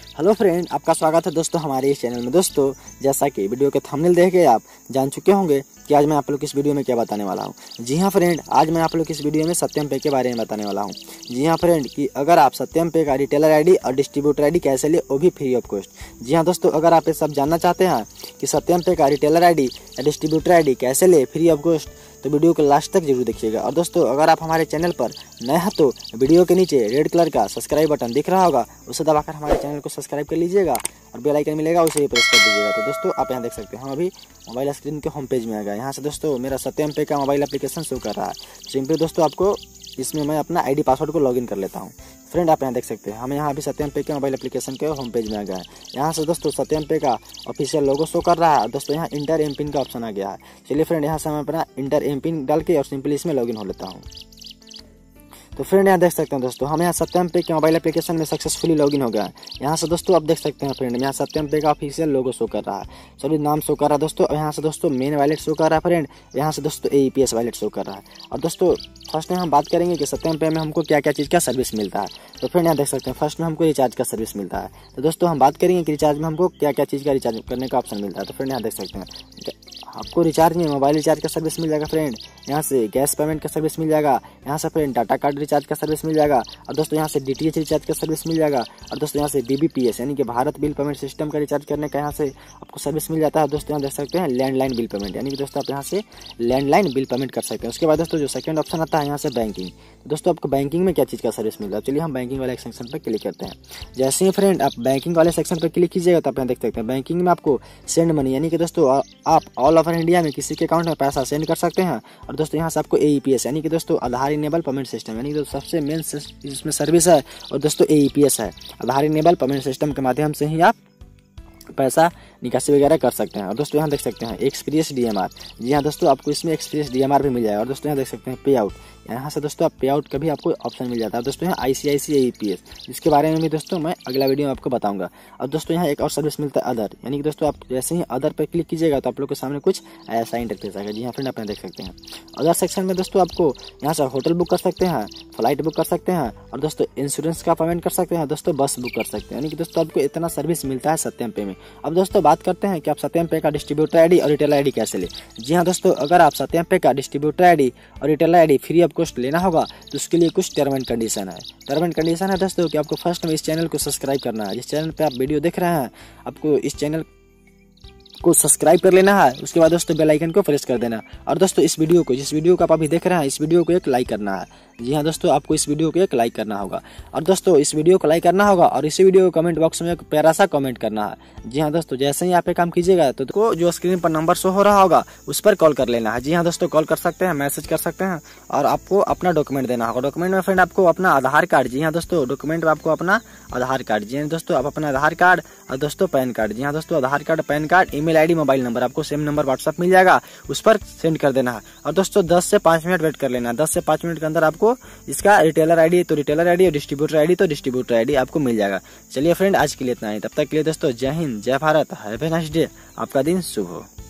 Hello friend, आपका स्वागत है दोस्तों हमारे इस चैनल में। दोस्तों, जैसा कि वीडियो के थंबनेल देख के आप जान चुके होंगे कि आज मैं आप लोग इस वीडियो में क्या बताने वाला हूं। जी हां फ्रेंड, आज मैं आप लोग इस वीडियो में सत्यम पे के बारे में बताने वाला हूं। जी हां फ्रेंड, कि अगर आप सत्यम पे का रिटेलर आईडी और डिस्ट्रीब्यूटर आईडी कैसे ले, वो भी फ्री ऑफ कॉस्ट। जी हां दोस्तों, अगर आप ये सब जानना चाहते हैं कि सत्यम पे का रिटेलर आईडी या डिस्ट्रीब्यूटर आईडी कैसे ले फ्री ऑफ कॉस्ट, तो वीडियो को लास्ट तक जरूर देखिएगा। और दोस्तों, अगर आप हमारे चैनल पर नए हैं तो वीडियो के नीचे रेड कलर का सब्सक्राइब बटन दिख रहा होगा, उसे दबाकर हमारे चैनल को सब्सक्राइब कर लीजिएगा और बेल आइकन मिलेगा, उसे भी प्रेस कर दीजिएगा। तो दोस्तों, आप यहाँ देख सकते हैं हम अभी मोबाइल स्क्रीन के होम पेज में आ गए। यहाँ से दोस्तों मेरा सत्यम पे का मोबाइल एप्लीकेशन शो कर रहा है। सिंपली दोस्तों आपको इसमें मैं अपना आईडी पासवर्ड को लॉगिन कर लेता हूँ। फ्रेंड, आप यहाँ देख सकते हैं हम यहाँ अभी सत्यम पे के मोबाइल एप्लीकेशन के होम पेज में आ गए हैं। यहाँ से दोस्तों सत्यम पे का ऑफिशियल लोगो शो कर रहा है और दोस्तों यहाँ इंटर एम पिन का ऑप्शन आ गया है। चलिए फ्रेंड, यहाँ से मैं अपना इंटर एम पिन डाल के और सिंपली इसमें लॉगिन हो लेता हूँ। तो फ्रेंड, यहाँ देख सकते हैं दोस्तों हम यहाँ सत्यम पे के मोबाइल एप्लीकेशन में सक्सेसफुली लॉगिन हो गया है। यहाँ से दोस्तों आप देख सकते हैं फ्रेंड, यहाँ सत्यम पे का ऑफिशियल लोगो शो कर रहा है, सॉरी नाम शो कर रहा है दोस्तों। यहाँ से दोस्तों मेन वॉलेट शो कर रहा है फ्रेंड, यहाँ से दोस्तों AEPS वॉलेट शो कर रहा है। और दोस्तों फर्स्ट में हम बात करेंगे कि सत्यम पे में हमको क्या क्या चीज़ का सर्विस मिलता है। तो फ्रेंड, यहाँ देख सकते हैं फर्स्ट में हमको रिचार्ज का सर्विस मिलता है। तो दोस्तों हम बात करेंगे कि रिचार्ज में हमको क्या क्या चीज़ का रिचार्ज करने का ऑप्शन मिलता है। तो फ्रेंड, यहाँ देख सकते हैं आपको रिचार्ज में मोबाइल रिचार्ज का सर्विस मिल जाएगा फ्रेंड, यहाँ से गैस पेमेंट का सर्विस मिल जाएगा, यहाँ से फ्रेंड डाटा कार्ड रिचार्ज का सर्विस मिल जाएगा, और दोस्तों यहाँ से DTH रिचार्ज का सर्विस मिल जाएगा, और दोस्तों यहाँ से BBPS यानी कि भारत बिल पेमेंट सिस्टम का रिचार्ज करने का यहाँ से आपको सर्विस मिल जाता है। दोस्तों यहाँ देख सकते हैं लैंडलाइन बिल पेमेंट, यानी कि दोस्तों आप यहाँ से लैंडलाइन बिल पेमेंट कर सकते हैं। उसके बाद दोस्तों जो सेकंड ऑप्शन आता है यहाँ से बैंकिंग। दोस्तों आपको बैंकिंग में क्या चीज़ का सर्विस मिल रहा है, चलिए हम बैंकिंग वाले सेक्शन पर क्लिक करते हैं। जैसे ही फ्रेंड आप बैंकिंग वाले सेक्शन पर क्लिक कीजिएगा तो आप यहाँ देख सकते हैं बैंकिंग में आपको सेंड मनी, यानी कि दोस्तों आप ऑल ओवर इंडिया में किसी के अकाउंट में पैसा सेंड कर सकते हैं। और दोस्तों यहाँ से आपको AEPS यानी कि दोस्तों आधार इनेबल पेमेंट सिस्टम, यानी कि सबसे मेन इसमें सर्विस है और दोस्तों AEPS है, आधार इनेबल पेमेंट सिस्टम के माध्यम से ही आप पैसा निकासी वगैरह कर सकते हैं। और दोस्तों यहाँ देख सकते हैं एक्सप्रेस DMR, जी हाँ दोस्तों आपको इसमें एक्सप्रेस DMR भी मिल जाएगा। और दोस्तों यहाँ देख सकते हैं पे आउट, यहाँ से दोस्तों आप पे आउट का भी आपको ऑप्शन मिल जाता है। दोस्तों यहाँ ICICI AEPS, जिसके बारे में भी दोस्तों मैं अगला वीडियो में आपको बताऊंगा। और दोस्तों यहाँ एक और सर्विस मिलता है अदर, यानी कि दोस्तों आप जैसे ही अदर पर क्लिक कीजिएगा तो आप लोग के सामने कुछ ऐसा इंटरफेस आएगा। जी हाँ फ्रेंड, आप देख सकते हैं अदर सेक्शन में दोस्तों आपको यहाँ से होटल बुक कर सकते हैं, फ्लाइट बुक कर सकते हैं, और दोस्तों इंश्योरेंस का पेमेंट कर सकते हैं, दोस्तों बस बुक कर सकते हैं, यानी कि दोस्तों आपको इतना सर्विस मिलता है सत्यम पे में। अब दोस्तों बात करते हैं कि आप सत्यम पे का डिस्ट्रीब्यूटर आईडी और रिटेलर आईडी कैसे ले। जी हाँ दोस्तों, अगर आप सत्यम पे का डिस्ट्रीब्यूटर आईडी और retailer ID free of cost लेना होगा तो उसके लिए कुछ टर्म एंड कंडीशन है। टर्म एंड कंडीशन है दोस्तों कि आपको फर्स्ट में इस चैनल को सब्सक्राइब करना है। जिस चैनल पे आप वीडियो देख रहे हैं आपको इस चैनल को सब्सक्राइब कर लेना है। उसके बाद दोस्तों बेल आइकन को प्रेस कर देना। और दोस्तों इस वीडियो को, जिस वीडियो को आप अभी देख रहे हैं, इस वीडियो को एक लाइक करना है। जी हाँ दोस्तों, आपको इस वीडियो को एक लाइक करना होगा। और दोस्तों इस वीडियो को लाइक करना होगा और इसी वीडियो को कमेंट बॉक्स में एक प्यारा सा कमेंट करना है। जी हाँ दोस्तों, जैसे ही आप ये काम कीजिएगा तो जो स्क्रीन पर नंबर शो हो रहा होगा उस पर कॉल कर लेना है। जी हाँ दोस्तों, कॉल कर सकते हैं, मैसेज कर सकते हैं, और आपको अपना डॉक्यूमेंट देना होगा। डॉक्यूमेंट में फ्रेंड आपको अपना आधार कार्ड, जी हाँ दोस्तों डॉक्यूमेंट में आपको अपना आधार कार्ड, जी हाँ दोस्तों आप अपना आधार कार्ड और दोस्तों पैन कार्ड, जी हाँ दोस्तों Aadhaar card, PAN card, email ID, mobile number, आपको सेम नंबर व्हाट्सएप मिल जाएगा, उस पर सेंड कर देना है। और दोस्तों 10 से 5 मिनट वेट कर लेना है। 10 से 5 मिनट के अंदर आपको इसका रिटेलर आईडी तो रिटेलर आईडी और डिस्ट्रीब्यूटर आईडी तो डिस्ट्रीब्यूटर आईडी आपको मिल जाएगा। चलिए फ्रेंड, आज के लिए इतना ही। तब तक के लिए दोस्तों जय हिंद, जय Bharat, have a nice day, आपका दिन शुभ हो।